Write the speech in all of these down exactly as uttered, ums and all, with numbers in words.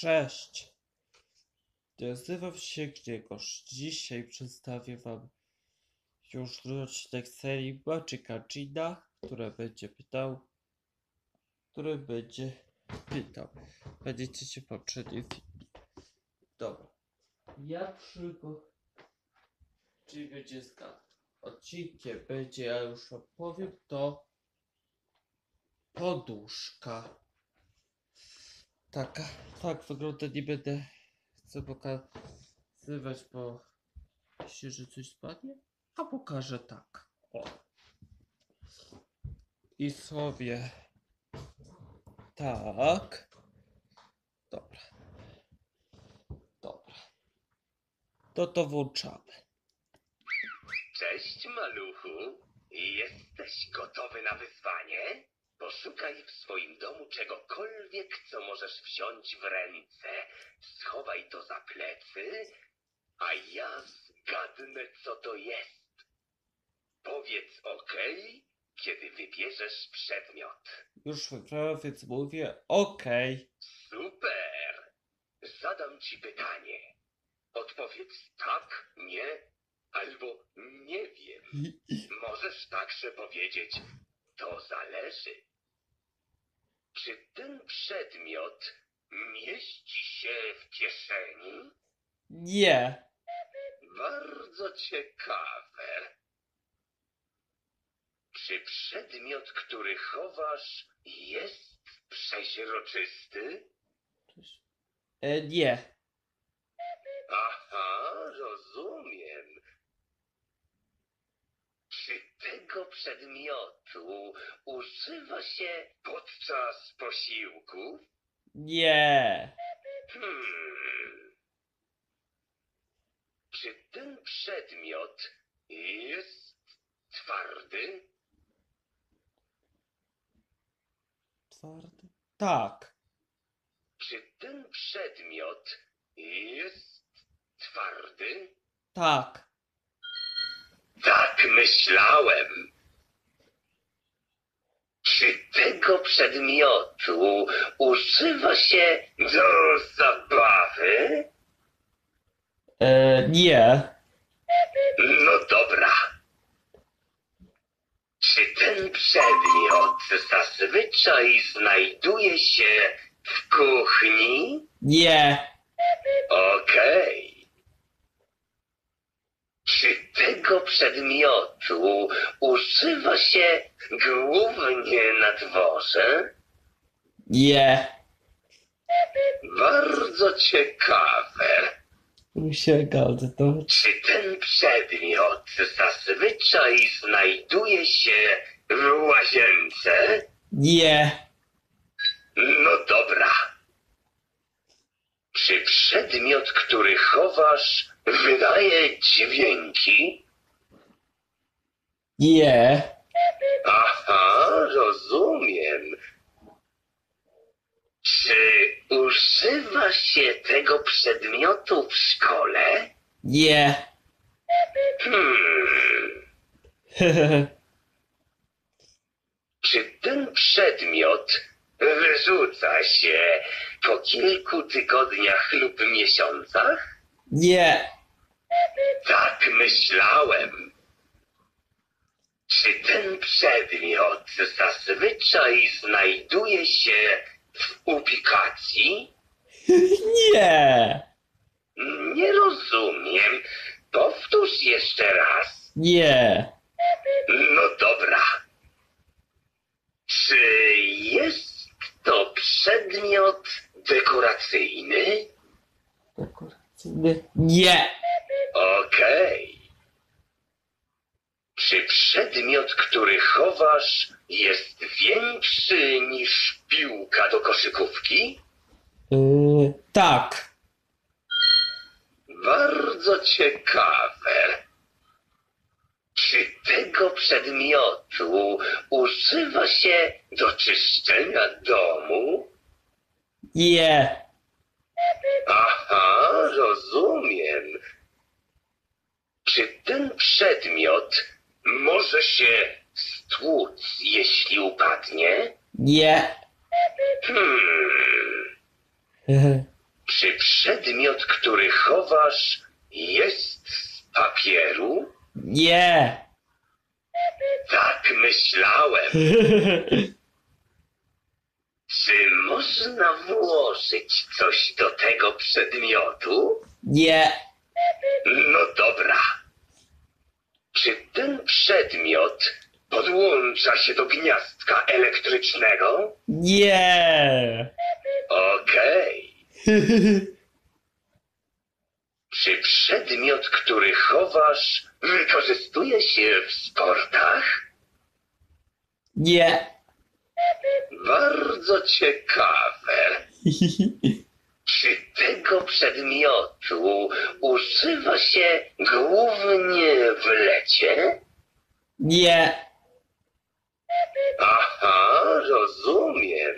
Cześć, nazywam się Grzegorz. Dzisiaj przedstawię wam już drugi odcinek serii Magica Gina, który będzie pytał, który będzie pytał. Będziecie się poprzednim filmie. Dobra, ja przygo... Czyli będzie zgadł. Odcinkiem będzie, ja już wam powiem, to poduszka. Taka, tak wygląda, nie będę chcę pokazywać, bo myślę, że coś spadnie, a pokażę tak. O. I sobie tak. Dobra. Dobra. To to włączamy. Cześć, maluchu. Jesteś gotowy na wyzwanie? Poszukaj w swoim domu czegokolwiek, co możesz wziąć w ręce. Schowaj to za plecy, a ja zgadnę, co to jest. Powiedz OK, kiedy wybierzesz przedmiot. Już wybrałem, więc mówię okej. Super! Zadam ci pytanie. Odpowiedz tak, nie, albo nie wiem. Możesz także powiedzieć, to zależy. Czy ten przedmiot mieści się w kieszeni? Nie. Bardzo ciekawe. Czy przedmiot, który chowasz, jest przeźroczysty? E, nie. Aha, rozumiem. Czy tego przedmiotu używa się podczas posiłków? Nie. Hmm. Czy ten przedmiot jest twardy? Twardy? Tak. Czy ten przedmiot jest twardy? Tak. Tak myślałem. Czy tego przedmiotu używa się do zabawy? E, nie. No dobra. Czy ten przedmiot zazwyczaj znajduje się w kuchni? Nie. Okej. Czy tego przedmiotu używa się głównie na dworze? Nie. Bardzo ciekawe. Usięgał to. Czy ten przedmiot zazwyczaj znajduje się w łazience? Nie. No dobra. Czy przedmiot, który chowasz, wydaje dźwięki? Nie. Aha, rozumiem. Czy używa się tego przedmiotu w szkole? Nie. Hmm. Czy ten przedmiot wyrzuca się po kilku tygodniach lub miesiącach? Nie. Tak myślałem. Czy ten przedmiot zazwyczaj znajduje się w ubikacji? Nie. Nie rozumiem. Powtórz jeszcze raz. Nie. No dobra. Czy jest to przedmiot dekoracyjny? Dekoracyjny. Nie. Okej. Czy przedmiot, który chowasz, jest większy niż piłka do koszykówki? Yy, tak. Bardzo ciekawe. Czy tego przedmiotu używa się do czyszczenia domu? Nie. Aha, rozumiem. Czy ten przedmiot może się stłuc, jeśli upadnie? Nie. Hmm. Czy przedmiot, który chowasz, jest z papieru? Nie. Tak myślałem. Czy można włożyć coś do tego przedmiotu? Nie. No dobra. Czy ten przedmiot podłącza się do gniazdka elektrycznego? Nie. Okej. Czy przedmiot, który chowasz, wykorzystuje się w sportach? Nie. Bardzo ciekawe. Czy tego przedmiotu używa się głównie w lecie? Nie. Aha, rozumiem.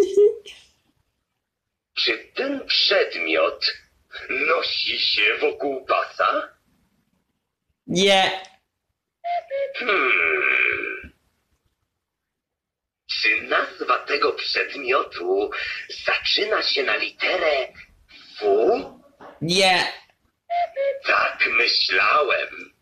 Czy ten przedmiot nosi się wokół pasa? Nie. Hmm. Czy nazwa tego przedmiotu zaczyna się na literę W? Nie. Tak myślałem.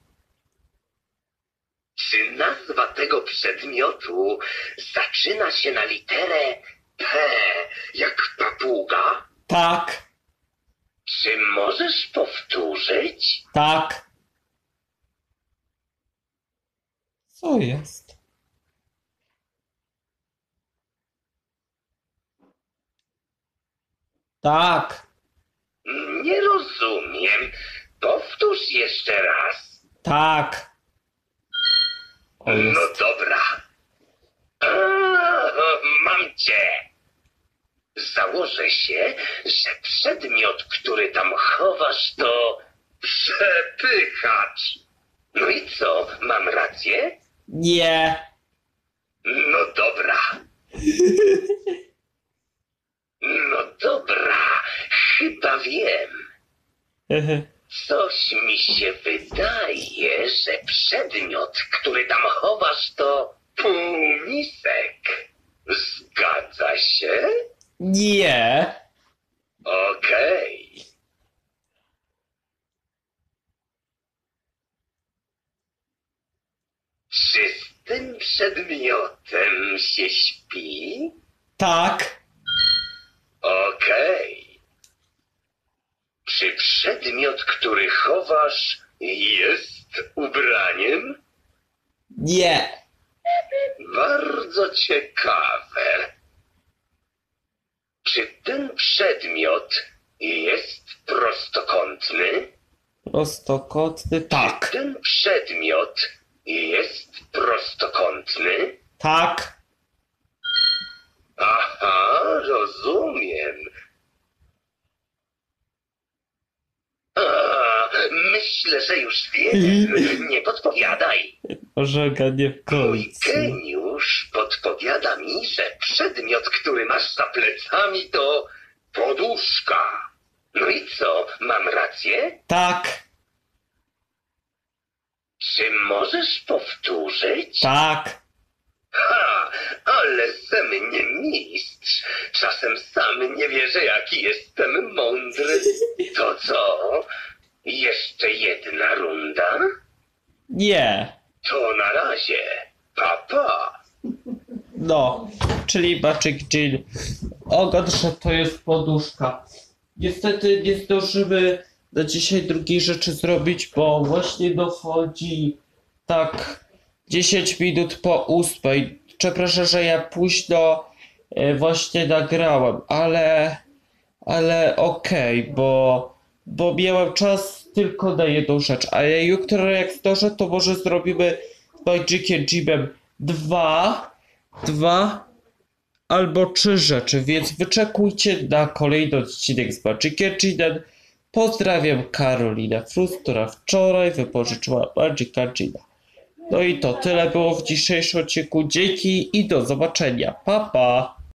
Czy nazwa tego przedmiotu zaczyna się na literę P, jak papuga? Tak. Czy możesz powtórzyć? Tak. Co jest? Tak. Nie rozumiem. Powtórz jeszcze raz. Tak. O, No jest. dobra. A, mam cię. Założę się, że przedmiot, który tam chowasz, to przepychacz. No i co, mam rację? Nie. No dobra. No dobra, chyba wiem. Coś mi się wydaje, że przedmiot, który tam chowasz, to półmisek. Zgadza się? Nie. Okej. Czy z tym przedmiotem się śpi? Tak. Okej. Czy przedmiot, który chowasz, jest ubraniem? Nie. Bardzo ciekawe. Czy ten przedmiot jest prostokątny? Prostokątny. Czy Tak. ten przedmiot jest prostokątny? Tak. Aha, rozumiem. A, myślę, że już wiem. Nie podpowiadaj. Pożega nie w Mój końcu. geniusz podpowiada mi, że przedmiot, który masz za plecami, to poduszka. No i co, mam rację? Tak. Czy możesz powtórzyć? Tak. Ha, ale ze mnie mistrz. Czasem sam nie wierzę, jaki jestem mądry. To co? Jeszcze jedna runda? Nie. To na razie. Pa, pa. No. Czyli Baczyk Jill. Ogon, że to jest poduszka. Niestety nie zdążymy na dzisiaj drugiej rzeczy zrobić, bo właśnie dochodzi tak dziesięć minut po ósmej. Przepraszam, że ja późno e, właśnie nagrałem, ale ale okej, bo bo miałem czas tylko na jedną rzecz, a ja jutro jak zdążę, to może zrobimy z Magikiem Jimem dwa, dwa albo trzy rzeczy, więc wyczekujcie na kolejny odcinek z Magiciem Jimem. Pozdrawiam Karolinę Frus, która wczoraj wypożyczyła Magica Jima. No i to tyle było w dzisiejszym odcinku. Dzięki i do zobaczenia. Pa, pa!